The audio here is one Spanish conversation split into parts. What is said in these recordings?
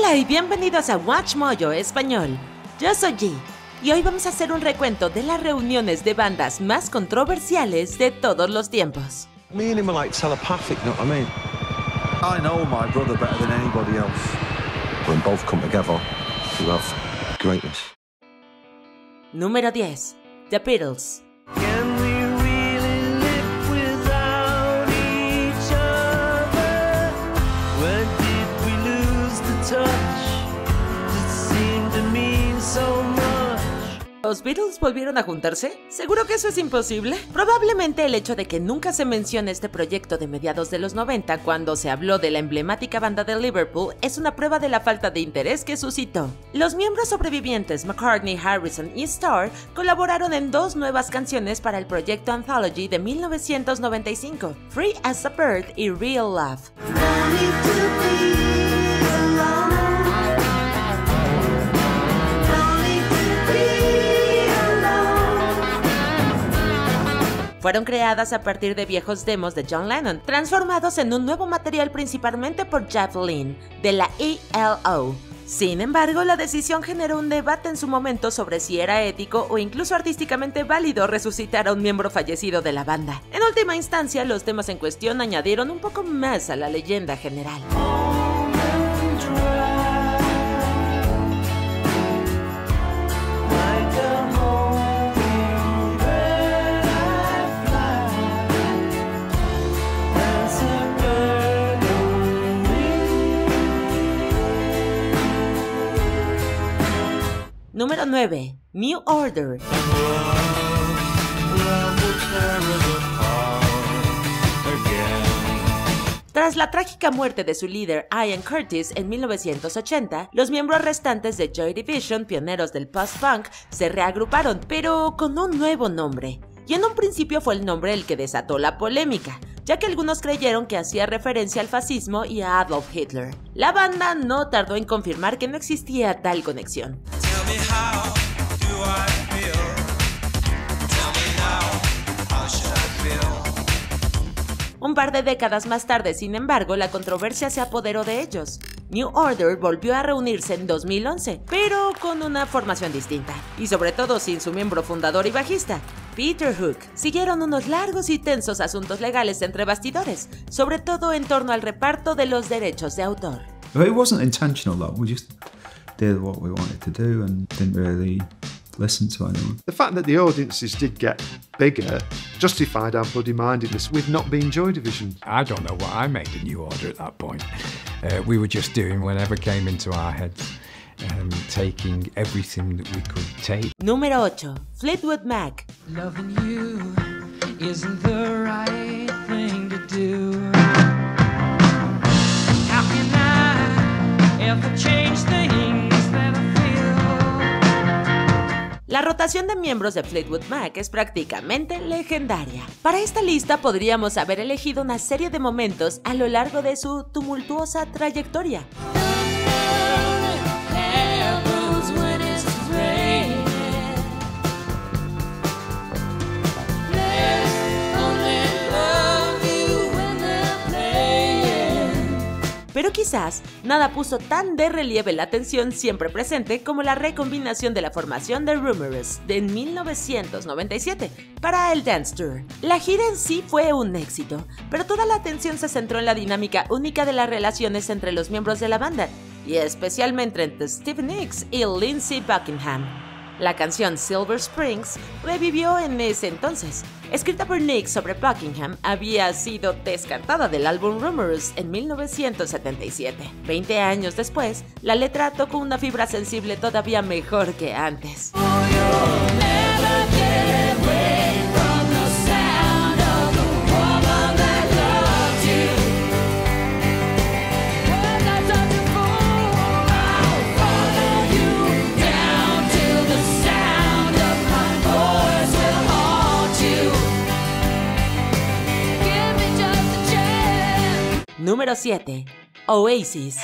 Hola y bienvenidos a Watch Mojo Español. Yo soy G y hoy vamos a hacer un recuento de las reuniones de bandas más controversiales de todos los tiempos. Me and him are like telepathic, know what I mean? I know my brother better than anybody else. When both come together, you have greatness. Número 10. The Beatles. Can we really live without each other? When did we lose the touch that seemed to mean so much? ¿Los Beatles volvieron a juntarse? ¿Seguro que eso es imposible? Probablemente el hecho de que nunca se mencione este proyecto de mediados de los 90 cuando se habló de la emblemática banda de Liverpool es una prueba de la falta de interés que suscitó. Los miembros sobrevivientes McCartney, Harrison y Starr colaboraron en dos nuevas canciones para el proyecto Anthology de 1995, Free as a Bird y Real Love. Fueron creadas a partir de viejos demos de John Lennon, transformados en un nuevo material principalmente por Jeff Lynne, de la ELO. Sin embargo, la decisión generó un debate en su momento sobre si era ético o incluso artísticamente válido resucitar a un miembro fallecido de la banda. En última instancia, los temas en cuestión añadieron un poco más a la leyenda general. Número 9. New Order. Tras la trágica muerte de su líder Ian Curtis en 1980, los miembros restantes de Joy Division, pioneros del post-punk, se reagruparon, pero con un nuevo nombre. Y en un principio fue el nombre el que desató la polémica, ya que algunos creyeron que hacía referencia al fascismo y a Adolf Hitler. La banda no tardó en confirmar que no existía tal conexión. Un par de décadas más tarde, sin embargo, la controversia se apoderó de ellos. New Order volvió a reunirse en 2011, pero con una formación distinta, y sobre todo sin su miembro fundador y bajista, Peter Hook. Siguieron unos largos y tensos asuntos legales entre bastidores, sobre todo en torno al reparto de los derechos de autor. It wasn't intentional though, we just did what we wanted to do and didn't really listen to anyone. The fact that the audiences did get bigger justified our bloody-mindedness with not being Joy Division. I don't know what I made a New Order at that point. We were just doing whatever came into our heads, taking everything that we could take. Número 8. Fleetwood Mac. Loving you isn't the right thing to do. How can I ever change things that I feel? La rotación de miembros de Fleetwood Mac es prácticamente legendaria. Para esta lista podríamos haber elegido una serie de momentos a lo largo de su tumultuosa trayectoria. Pero quizás nada puso tan de relieve la tensión siempre presente como la recombinación de la formación de Rumours de 1997 para el Dance Tour. La gira en sí fue un éxito, pero toda la atención se centró en la dinámica única de las relaciones entre los miembros de la banda, y especialmente entre Stevie Nicks y Lindsey Buckingham. La canción Silver Springs revivió en ese entonces. Escrita por Nick sobre Buckingham, había sido descartada del álbum Rumours en 1977. 20 años después, la letra tocó una fibra sensible todavía mejor que antes. Número 7. Oasis.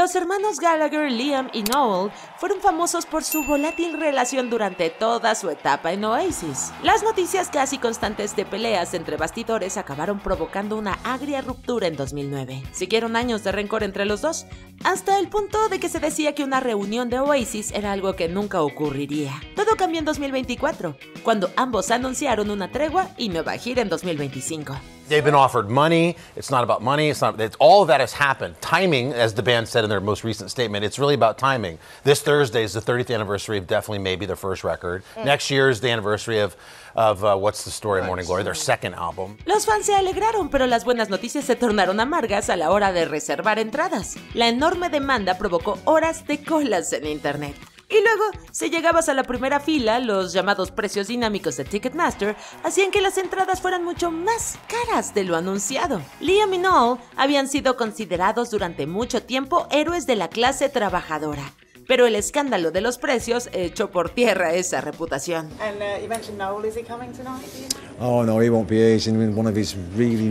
Los hermanos Gallagher, Liam y Noel fueron famosos por su volátil relación durante toda su etapa en Oasis. Las noticias casi constantes de peleas entre bastidores acabaron provocando una agria ruptura en 2009. Siguieron años de rencor entre los dos, hasta el punto de que se decía que una reunión de Oasis era algo que nunca ocurriría. Todo cambió en 2024, cuando ambos anunciaron una tregua y nueva gira en 2025. They've been offered money. It's not about money. All of that has happened. Timing, as the band said in their most recent statement, it's really about timing. This Thursday is the 30th anniversary of definitely maybe their first record. Next year is the anniversary of What's the Story, Morning Glory, their second album. Los fans se alegraron, pero las buenas noticias se tornaron amargas a la hora de reservar entradas. La enorme demanda provocó horas de colas en internet. Y luego, si llegabas a la primera fila, los llamados precios dinámicos de Ticketmaster hacían que las entradas fueran mucho más caras de lo anunciado. Liam y Noel habían sido considerados durante mucho tiempo héroes de la clase trabajadora, pero el escándalo de los precios echó por tierra esa reputación. And you mentioned Noel, is he coming tonight? Oh no, he won't be. He's in one of his really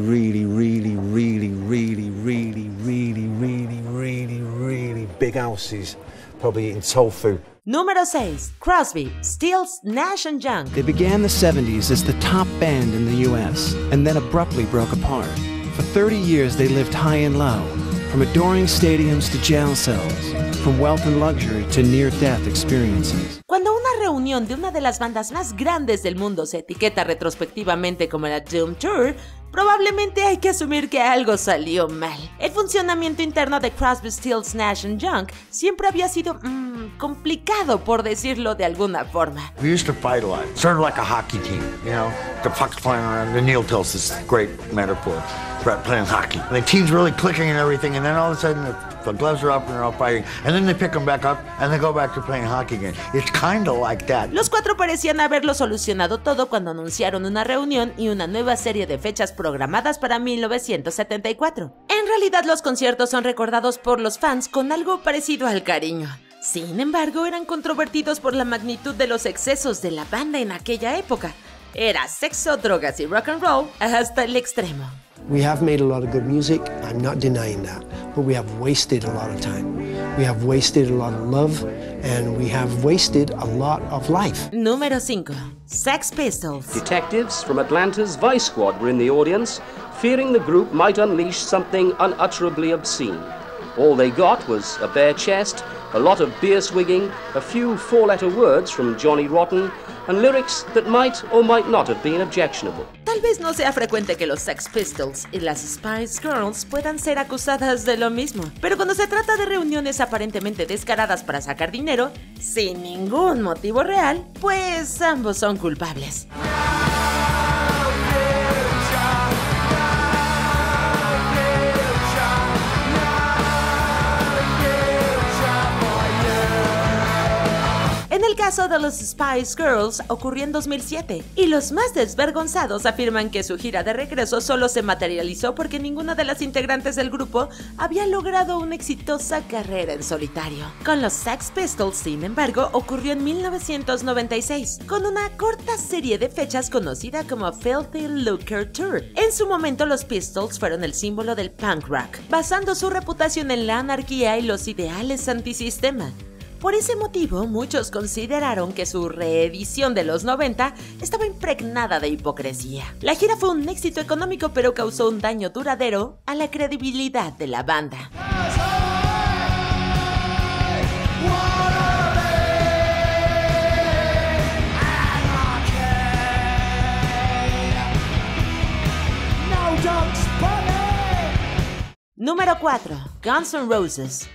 big houses, probably eating tofu. Número 6. Crosby, Stills, Nash & Young. They began the 70s as the top band in the US, and then abruptly broke apart. For 30 years they lived high and low, from adoring stadiums to jail cells, from wealth and luxury to near-death experiences. Cuando una reunión de una de las bandas más grandes del mundo se etiqueta retrospectivamente como la Doom Tour, probablemente hay que asumir que algo salió mal. El funcionamiento interno de Crosby, Stills, Nash & Young siempre había sido complicado, por decirlo de alguna forma. We used to fight a lot, sort of like a hockey team, you know. The puck's flying around, and Neil tells this great metaphor about playing hockey. The team's really clicking and everything, and then all of a sudden the gloves are up and they're all fighting, and then they pick them back up and they go back to playing hockey again. It's kind of like that. Los cuatro parecían haberlo solucionado todo cuando anunciaron una reunión y una nueva serie de fechas programadas para 1974. En realidad, los conciertos son recordados por los fans con algo parecido al cariño. Sin embargo, eran controvertidos por la magnitud de los excesos de la banda en aquella época. Era sexo, drogas y rock and roll hasta el extremo. We have made a lot of good music, I'm not denying that, but we have wasted a lot of time. We have wasted a lot of love, and we have wasted a lot of life. Número 5. Sex Pistols. Detectives from Atlanta's Vice Squad were in the audience, fearing the group might unleash something unutterably obscene. All they got was a bare chest, a lot of beer swigging, a few four-letter words from Johnny Rotten, and lyrics that might or might not have been objectionable. Tal vez no sea frecuente que los Sex Pistols y las Spice Girls puedan ser acusadas de lo mismo, pero cuando se trata de reuniones aparentemente descaradas para sacar dinero, sin ningún motivo real, pues ambos son culpables. En el caso de los Spice Girls ocurrió en 2007, y los más desvergonzados afirman que su gira de regreso solo se materializó porque ninguna de las integrantes del grupo había logrado una exitosa carrera en solitario. Con los Sex Pistols, sin embargo, ocurrió en 1996, con una corta serie de fechas conocida como Filthy Lucre Tour. En su momento, los Pistols fueron el símbolo del punk rock, basando su reputación en la anarquía y los ideales antisistema. Por ese motivo, muchos consideraron que su reedición de los 90 estaba impregnada de hipocresía. La gira fue un éxito económico, pero causó un daño duradero a la credibilidad de la banda. Número 4. Guns N' Roses.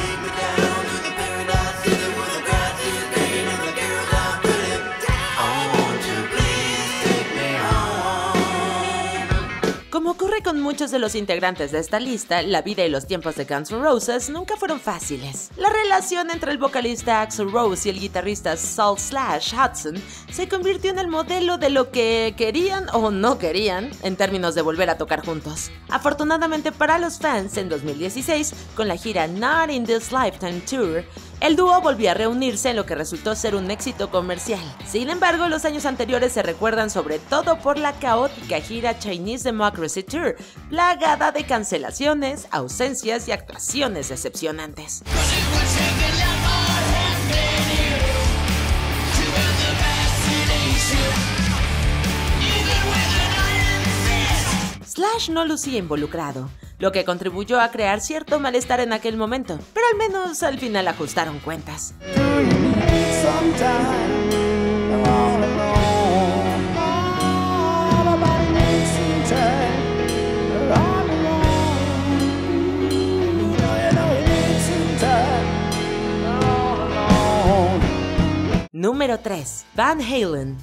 Como ocurre con muchos de los integrantes de esta lista, la vida y los tiempos de Guns N' Roses nunca fueron fáciles. La relación entre el vocalista Axl Rose y el guitarrista Saul Slash Hudson se convirtió en el modelo de lo que querían o no querían en términos de volver a tocar juntos. Afortunadamente para los fans, en 2016, con la gira Not in This Lifetime Tour, El dúo volvió a reunirse en lo que resultó ser un éxito comercial. Sin embargo, los años anteriores se recuerdan sobre todo por la caótica gira Chinese Democracy Tour, plagada de cancelaciones, ausencias y actuaciones decepcionantes. Slash no lucía involucrado, lo que contribuyó a crear cierto malestar en aquel momento, pero al menos al final ajustaron cuentas. Número 3. Van Halen.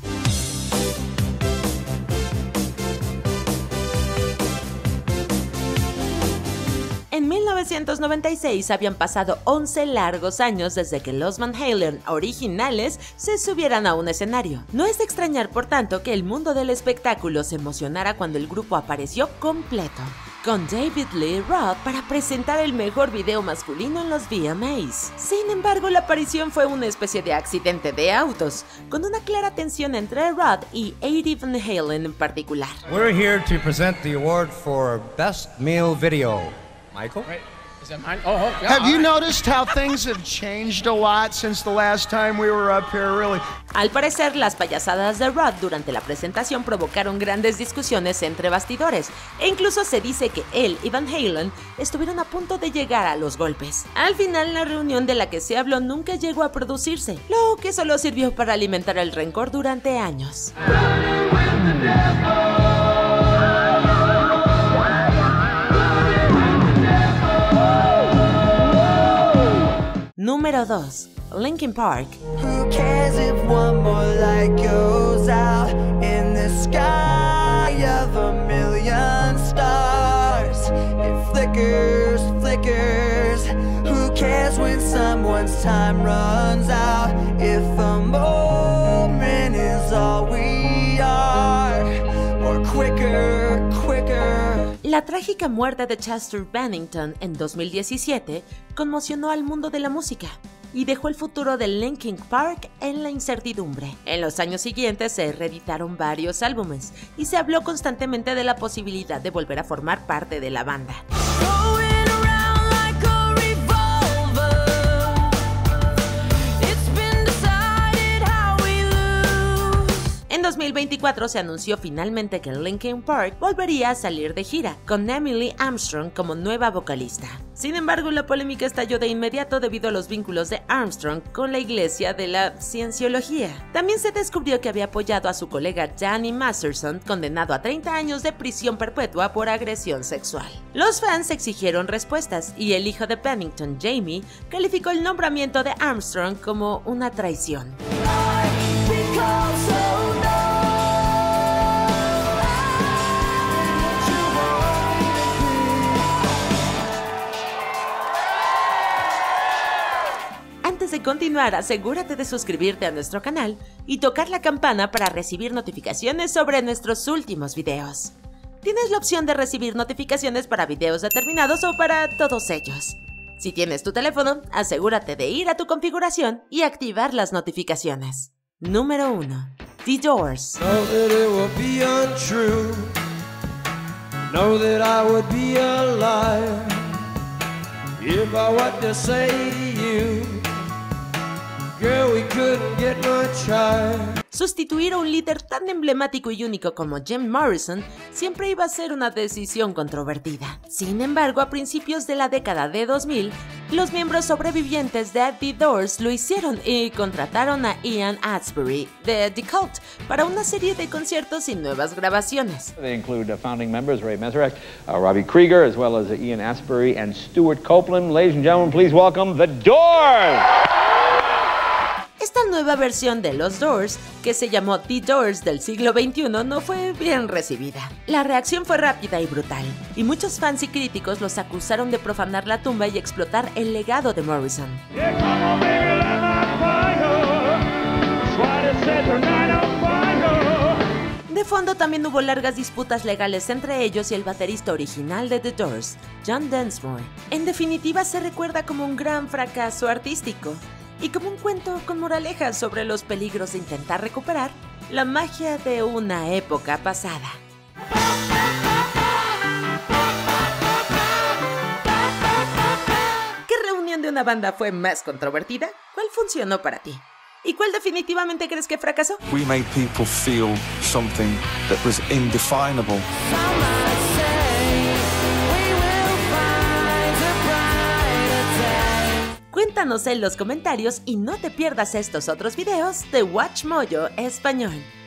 En 1996 habían pasado 11 largos años desde que los Van Halen originales se subieran a un escenario. No es de extrañar, por tanto, que el mundo del espectáculo se emocionara cuando el grupo apareció completo, con David Lee Roth para presentar el mejor video masculino en los VMAs. Sin embargo, la aparición fue una especie de accidente de autos, con una clara tensión entre Roth y Eddie Van Halen en particular. We're here to present the award for Best Male Video. Michael? Wait, is that mine? Oh, yeah, have you noticed how things have changed a lot since the last time we were up here, really? Al parecer, las payasadas de Roth durante la presentación provocaron grandes discusiones entre bastidores, e incluso se dice que él y Van Halen estuvieron a punto de llegar a los golpes. Al final, la reunión de la que se habló nunca llegó a producirse, lo que solo sirvió para alimentar el rencor durante años. Número 2. Linkin Park. Who cares if one more light goes out in the sky of a million stars? It flickers, flickers. Who cares when someone's time runs out? If a moment is all we are, or quicker, quicker. La trágica muerte de Chester Bennington en 2017 conmocionó al mundo de la música y dejó el futuro de Linkin Park en la incertidumbre. En los años siguientes se reeditaron varios álbumes y se habló constantemente de la posibilidad de volver a formar parte de la banda. En 2024 se anunció finalmente que Linkin Park volvería a salir de gira, con Emily Armstrong como nueva vocalista. Sin embargo, la polémica estalló de inmediato debido a los vínculos de Armstrong con la iglesia de la Cienciología. También se descubrió que había apoyado a su colega Danny Masterson, condenado a 30 años de prisión perpetua por agresión sexual. Los fans exigieron respuestas y el hijo de Bennington, Jamie, calificó el nombramiento de Armstrong como una traición. Antes de continuar, asegúrate de suscribirte a nuestro canal y tocar la campana para recibir notificaciones sobre nuestros últimos videos. Tienes la opción de recibir notificaciones para videos determinados o para todos ellos. Si tienes tu teléfono, asegúrate de ir a tu configuración y activar las notificaciones. Número 1. The Doors. Know that it would be untrue. Know that I would be a liar if I what to say to you. Girl, we couldn't get much higher. Sustituir a un líder tan emblemático y único como Jim Morrison siempre iba a ser una decisión controvertida. Sin embargo, a principios de la década de 2000, los miembros sobrevivientes de The Doors lo hicieron y contrataron a Ian Astbury de The Cult para una serie de conciertos y nuevas grabaciones. They include founding members Ray Manzarek, Robbie Krieger, as well as Ian Astbury and Stuart Copeland. Ladies and gentlemen, please welcome The Doors! Esta nueva versión de los Doors, que se llamó The Doors del siglo XXI, no fue bien recibida. La reacción fue rápida y brutal, y muchos fans y críticos los acusaron de profanar la tumba y explotar el legado de Morrison. De fondo también hubo largas disputas legales entre ellos y el baterista original de The Doors, John Densmore. En definitiva, se recuerda como un gran fracaso artístico y como un cuento con moralejas sobre los peligros de intentar recuperar la magia de una época pasada. ¿Qué reunión de una banda fue más controvertida? ¿Cuál funcionó para ti? ¿Y cuál definitivamente crees que fracasó? We made people feel something that was indefinable. Cuéntanos en los comentarios y no te pierdas estos otros videos de WatchMojo Español.